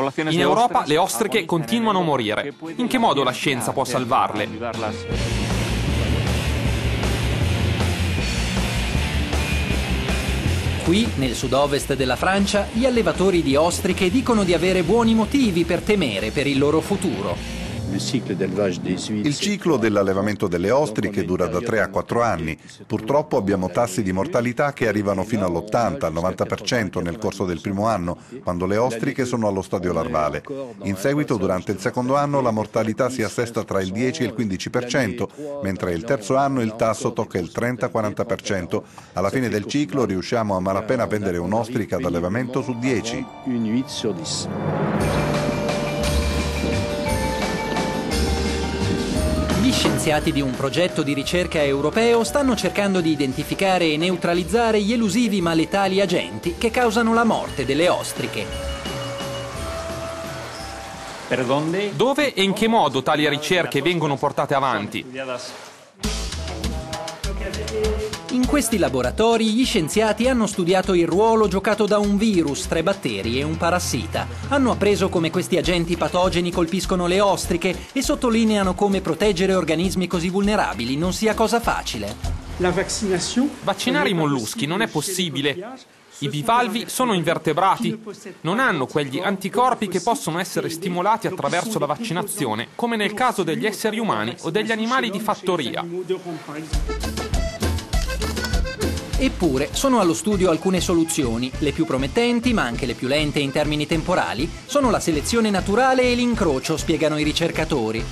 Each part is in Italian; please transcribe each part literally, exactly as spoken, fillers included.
In Europa le ostriche continuano a morire. In che modo la scienza può salvarle? Qui, nel sud-ovest della Francia, gli allevatori di ostriche dicono di avere buoni motivi per temere per il loro futuro. Il ciclo dell'allevamento delle ostriche dura da tre a quattro anni. Purtroppo abbiamo tassi di mortalità che arrivano fino all'ottanta al novanta per cento nel corso del primo anno, quando le ostriche sono allo stadio larvale. In seguito, durante il secondo anno, la mortalità si assesta tra il dieci e il quindici per cento, mentre il terzo anno il tasso tocca il trenta quaranta per cento. Alla fine del ciclo riusciamo a malapena a vendere un'ostrica d'allevamento su dieci. Gli scienziati di un progetto di ricerca europeo stanno cercando di identificare e neutralizzare gli elusivi ma letali agenti che causano la morte delle ostriche. Dove e in che modo tali ricerche vengono portate avanti? In questi laboratori gli scienziati hanno studiato il ruolo giocato da un virus, tre batteri e un parassita. Hanno appreso come questi agenti patogeni colpiscono le ostriche e sottolineano come proteggere organismi così vulnerabili non sia cosa facile. Vaccinare i molluschi non è possibile. I bivalvi sono invertebrati. Non hanno quegli anticorpi che possono essere stimolati attraverso la vaccinazione, come nel caso degli esseri umani o degli animali di fattoria. Eppure sono allo studio alcune soluzioni. Le più promettenti, ma anche le più lente in termini temporali, sono la selezione naturale e l'incrocio, spiegano i ricercatori.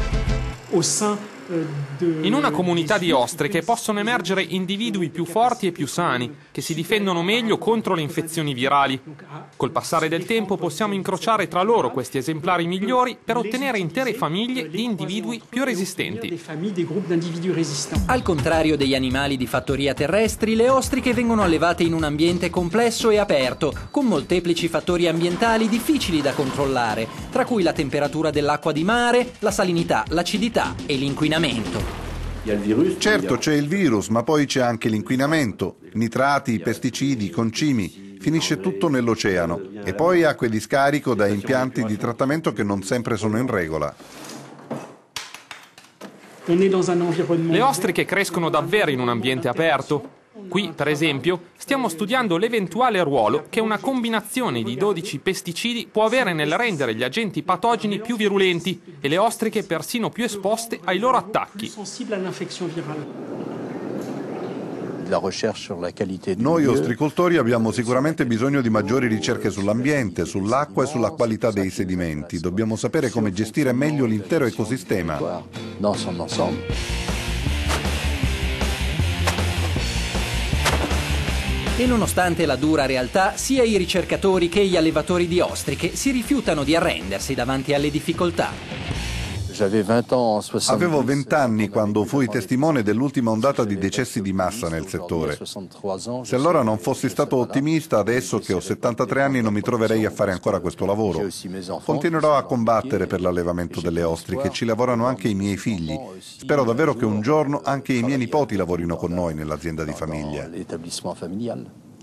In una comunità di ostriche possono emergere individui più forti e più sani, che si difendono meglio contro le infezioni virali. Col passare del tempo possiamo incrociare tra loro questi esemplari migliori per ottenere intere famiglie di individui più resistenti. Al contrario degli animali di fattoria terrestri, le ostriche vengono allevate in un ambiente complesso e aperto, con molteplici fattori ambientali difficili da controllare, tra cui la temperatura dell'acqua di mare, la salinità, l'acidità e l'inquinamento. Certo, c'è il virus, ma poi c'è anche l'inquinamento, nitrati, pesticidi, concimi. Finisce tutto nell'oceano. E poi acque di scarico da impianti di trattamento che non sempre sono in regola. Le ostriche crescono davvero in un ambiente aperto. Qui, per esempio, stiamo studiando l'eventuale ruolo che una combinazione di dodici pesticidi può avere nel rendere gli agenti patogeni più virulenti e le ostriche persino più esposte ai loro attacchi. Noi ostricoltori abbiamo sicuramente bisogno di maggiori ricerche sull'ambiente, sull'acqua e sulla qualità dei sedimenti. Dobbiamo sapere come gestire meglio l'intero ecosistema. E nonostante la dura realtà, sia i ricercatori che gli allevatori di ostriche si rifiutano di arrendersi davanti alle difficoltà. Avevo vent'anni quando fui testimone dell'ultima ondata di decessi di massa nel settore. Se allora non fossi stato ottimista, adesso che ho settantatré anni non mi troverei a fare ancora questo lavoro. Continuerò a combattere per l'allevamento delle ostriche, ci lavorano anche i miei figli. Spero davvero che un giorno anche i miei nipoti lavorino con noi nell'azienda di famiglia.